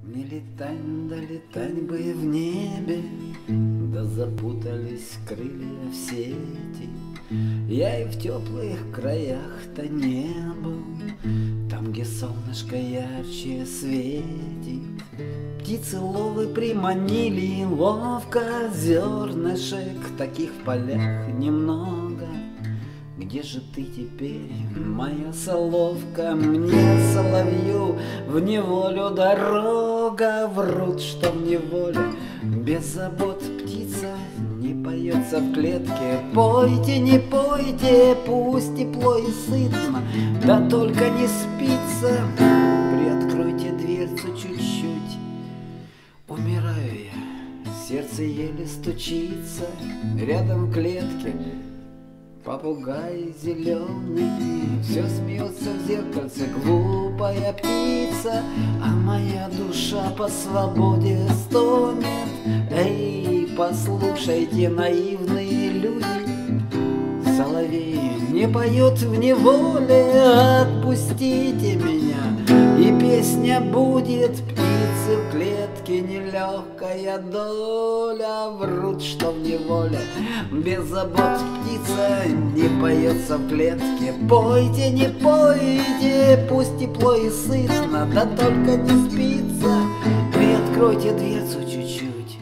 Не летать, да летать бы в небе, да запутались крылья в сети. Я и в теплых краях-то не был, там, где солнышко ярче светит. Птицеловы приманили ловко зернышек, таких в полях немного. Где же ты теперь, моя соловка? Мне, соловью, в неволю дорога. Врут, что в неволе без забот птица не поется в клетке. Пойте, не пойте, пусть тепло и сытно, да только не спится. Приоткройте дверцу чуть-чуть, умираю я, сердце еле стучится. Рядом в клетке попугай зеленый, все смеется в зеркальце, глупая птица, а моя душа по свободе стонет. Эй, послушайте, наивные люди, соловей не поет в неволе, отпустите меня, и песня будет. Птицы в клетке нелегкая доля, врут, что в неволе без забот птица не поется в клетке. Пойте, не пойте, пусть тепло и сытно, да только не спится. Приоткройте дверцу чуть-чуть,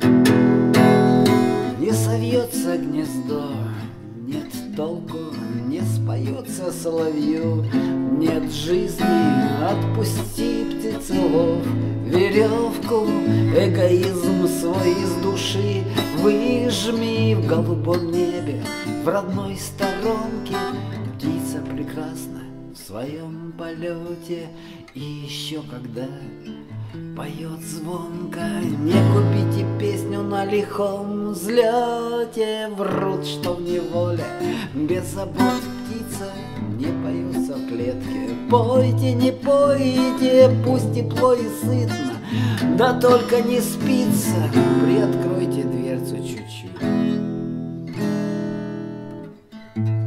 не совьется гнездо, нет толку, не споется соловью, нет жизни, отпусти, птицелов, веревку, эгоизм свой из души выжми. В голубом небе, в родной сторонке, птица прекрасна в своем полете. И еще когда поет звонко, не купите песню на лихом взлете. Врут, что в неволе без забот птица не поется в клетке. Пойте, не пойте, пусть тепло и сытно, да только не спится. Приоткройте дверцу чуть-чуть.